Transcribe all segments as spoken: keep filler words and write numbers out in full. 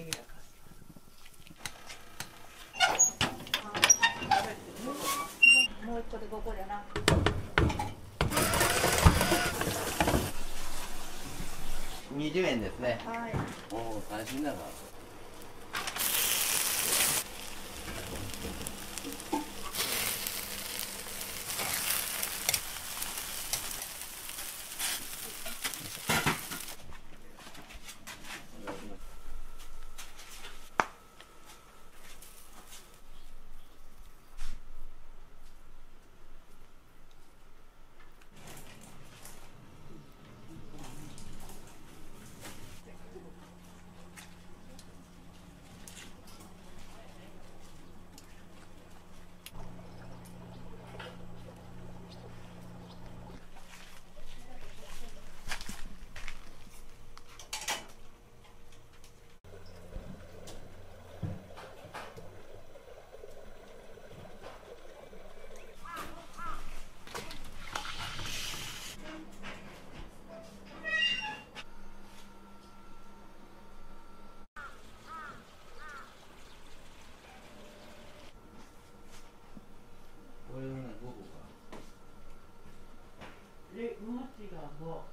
ギだから。もう一個でごこじゃな。 にじゅうえんですね。 はい。 おお、安心だな。 で、もちがご。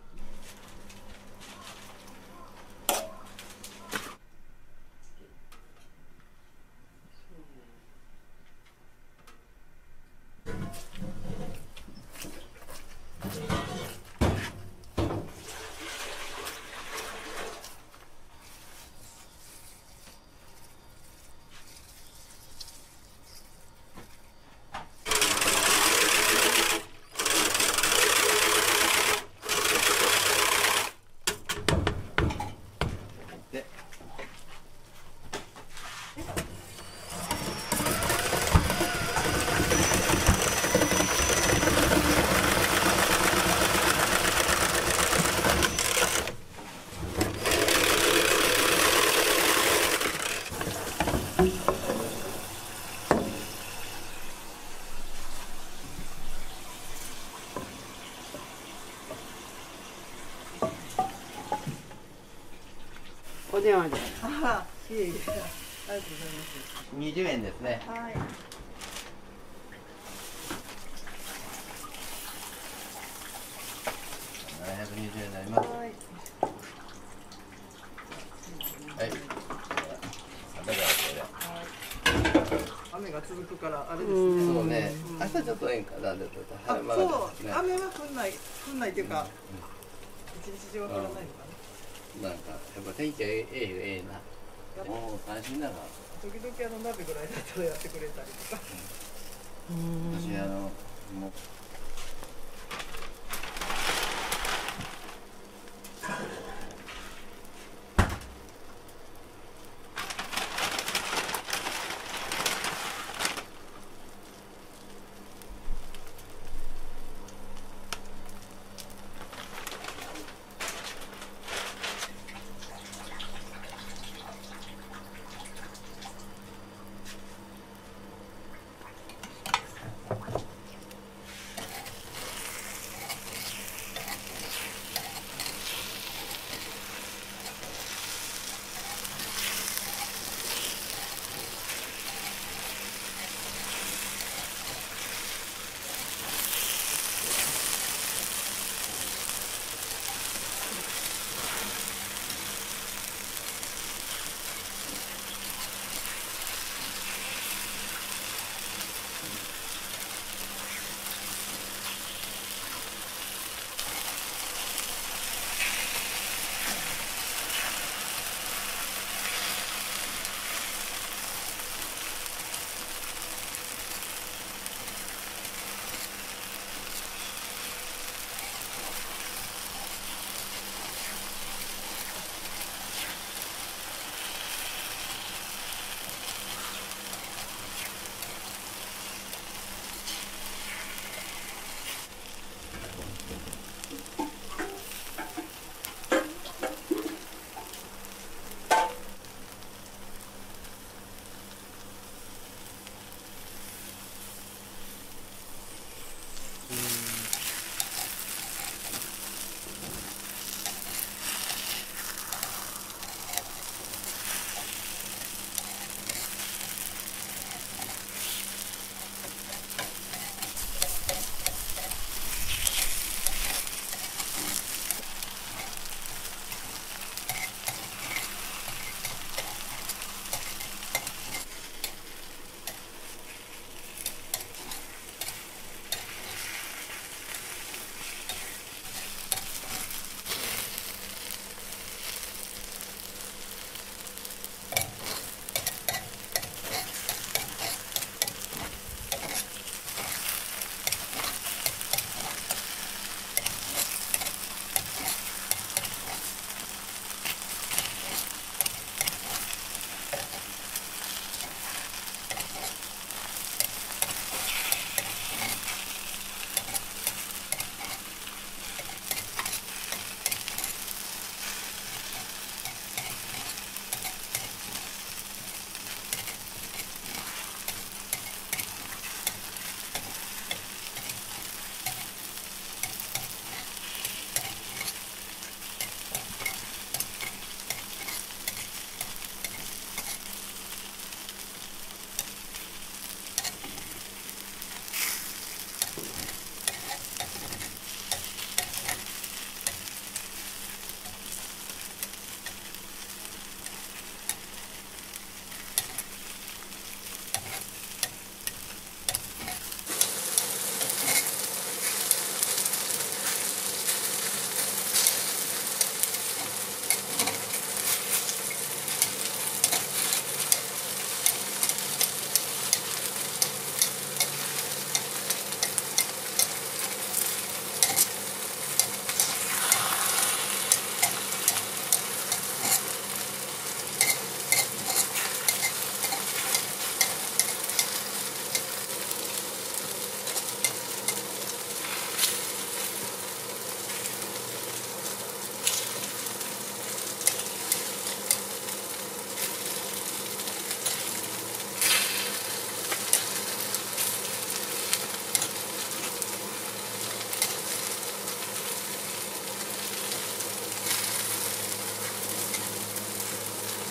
お電話で。 ああ、いえいえ。ありがとうございます。 にじゅうえんですね。 はい。 ななひゃくにじゅうえんになります。 はい。 はい。だからこれ。 雨が続くからあれですね。 そうね。明日ちょっとええんかな。でちょっとあ、 晴れ間がそう、 ね。 雨は降んない、降んないっていうか、一日中は降らないのかな。 なんかやっぱ天気はええええな。もう安心だな。 時々あの鍋ぐらいだったらやってくれたりとか。 私あのもう。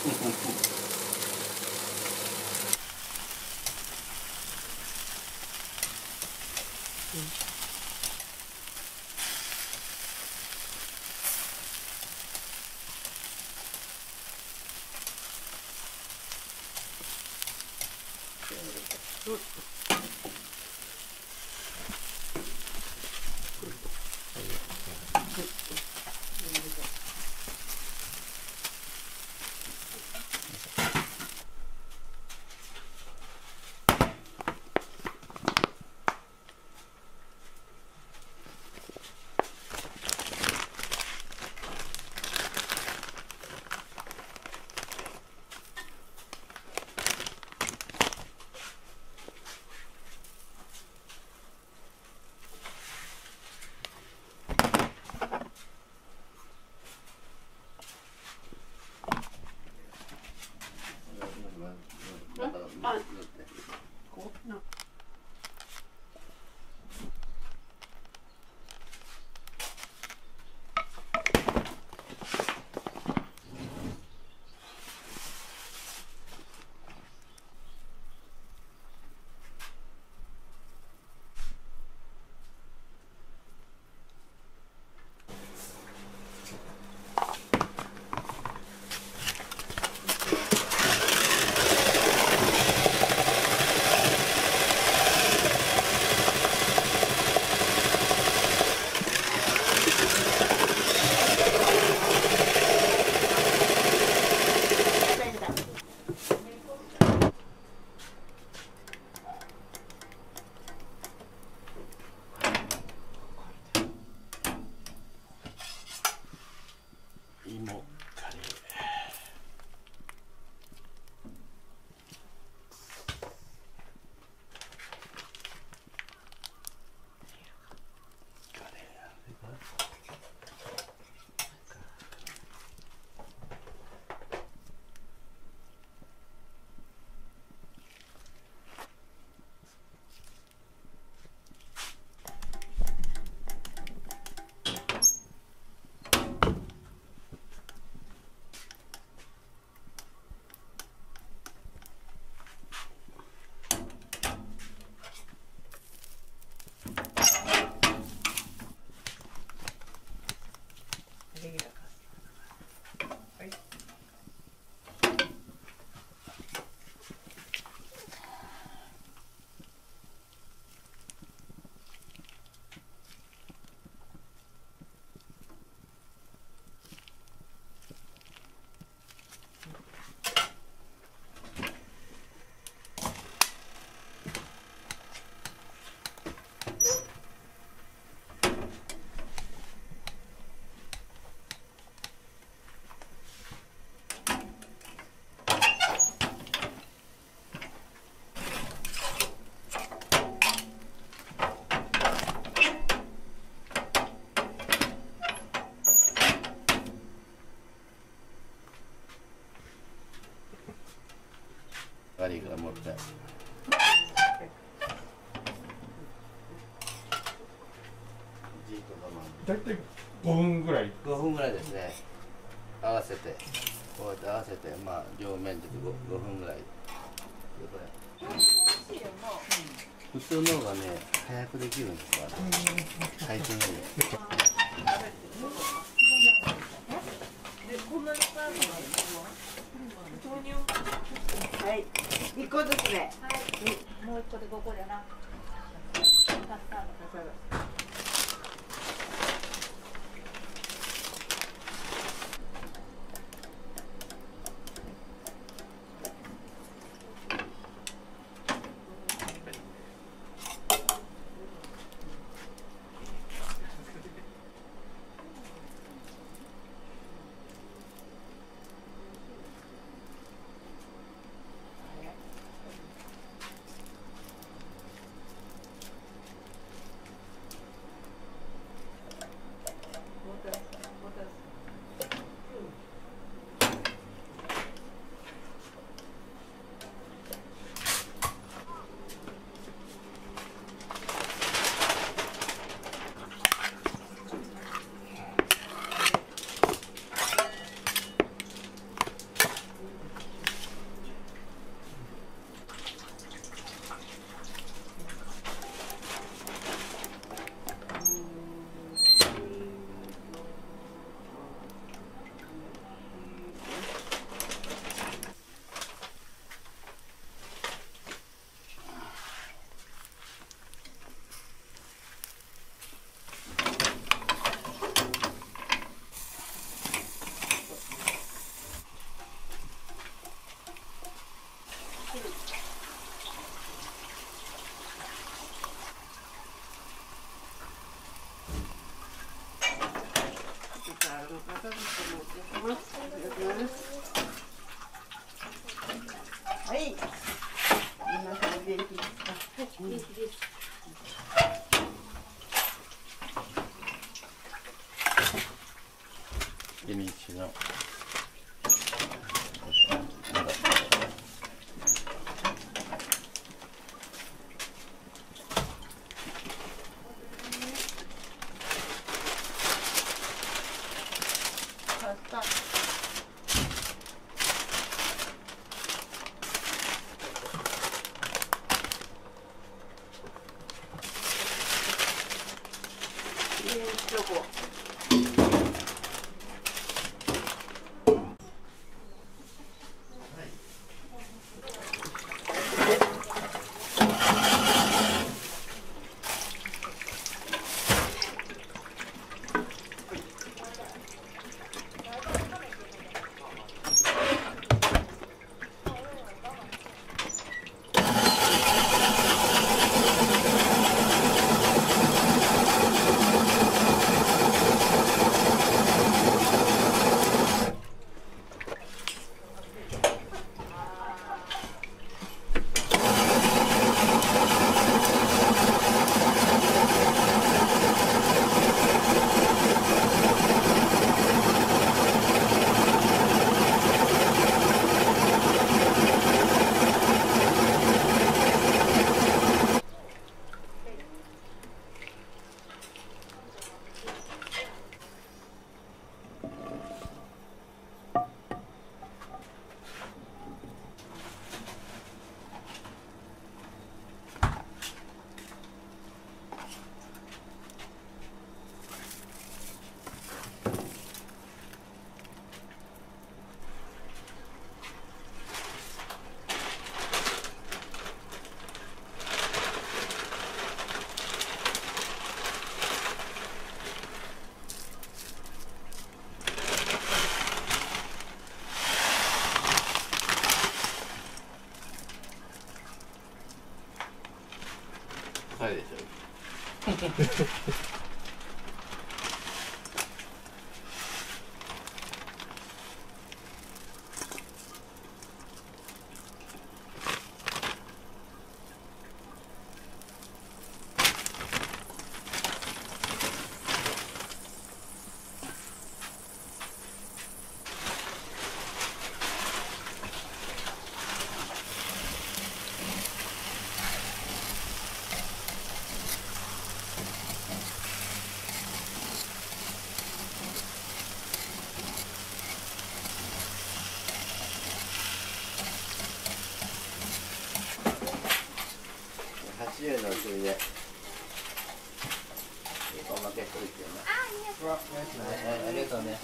ガリが持ってだいたいごふんぐらい。 ごふんぐらいですね。合わせてこうやって合わせて、まあ両面で 5, 5分ぐらいでこれ普通の方がね早くできるんですわ。最初の方はい、一個ずつで。 はい、もう一個でごこだな。カスタード。 はい。皆さん元気ですか？ 元気です。 デニッシュの高いでしょ。はちじゅうのお釣りでおまけしといてよな。ありがとうね。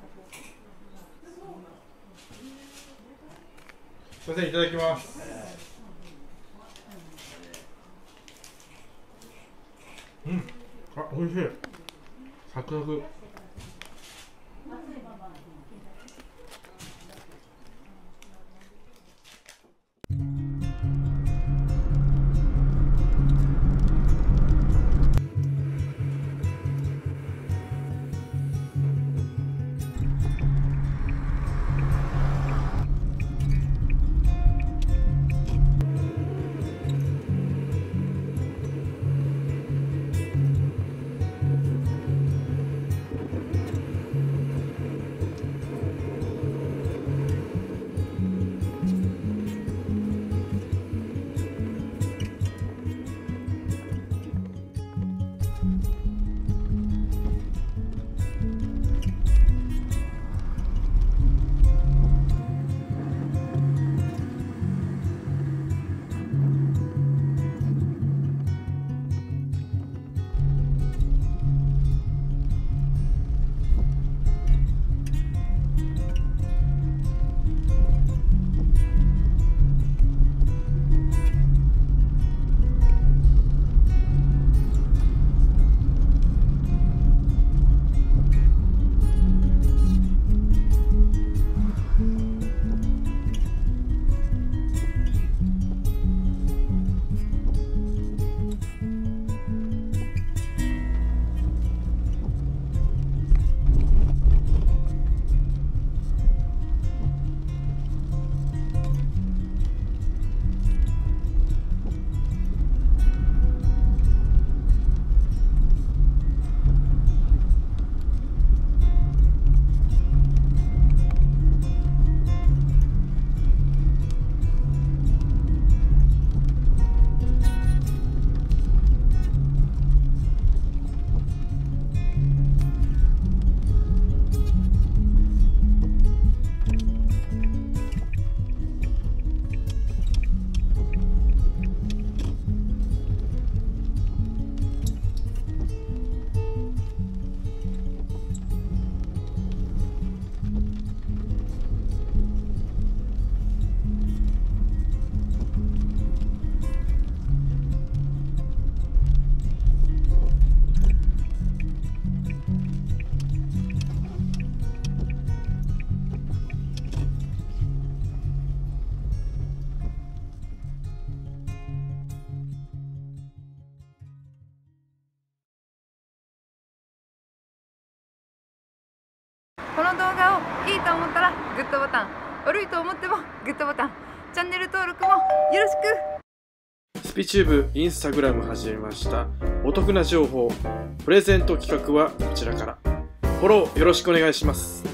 すみません、いただきます。 うん、あ、美味しい。サクサク。 この動画をいいと思ったらグッドボタン、悪いと思ってもグッドボタン、チャンネル登録もよろしく。 スピチューブインスタグラム始めました。お得な情報、プレゼント企画はこちらから。フォローよろしくお願いします。